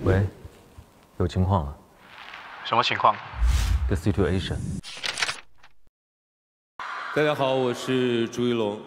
喂，有情况了。 什么情况 ？The situation。 大家好，我是朱一龙。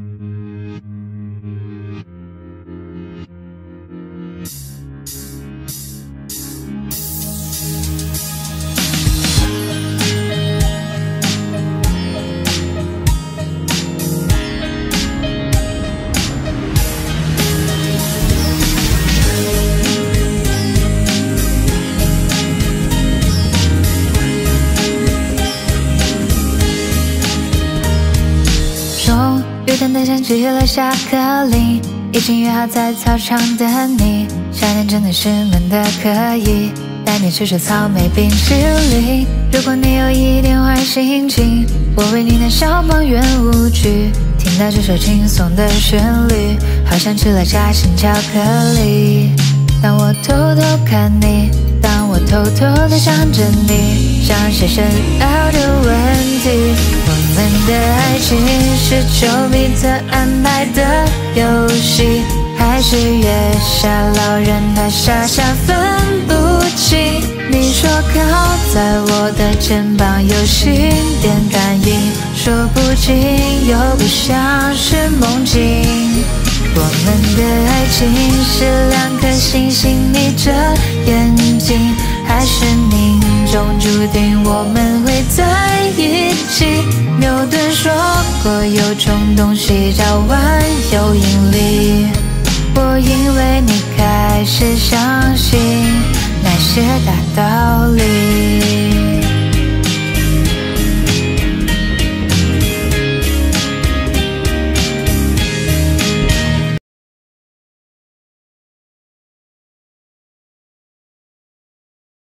终于等待响起了下课铃，已经约好在操场等你。夏天真的是闷得可以，带你吃吃草莓冰淇淋。如果你有一点坏心情，我为你弹消防员舞曲。听到这首轻松的旋律，好像吃了夹心巧克力。当我偷偷看你，当我偷偷地想着你，像些深奥的问题。我们的爱情是丘比特安排的游戏，还是月下老人他傻傻分不清？你说靠在我的肩膀有心电感应，说不清又不像是梦境。我们的爱情是两颗星星眯着眼睛，还是命中注定我们会在一起？牛顿说过有种东西叫万有引力，我因为你开始相信那些大道理。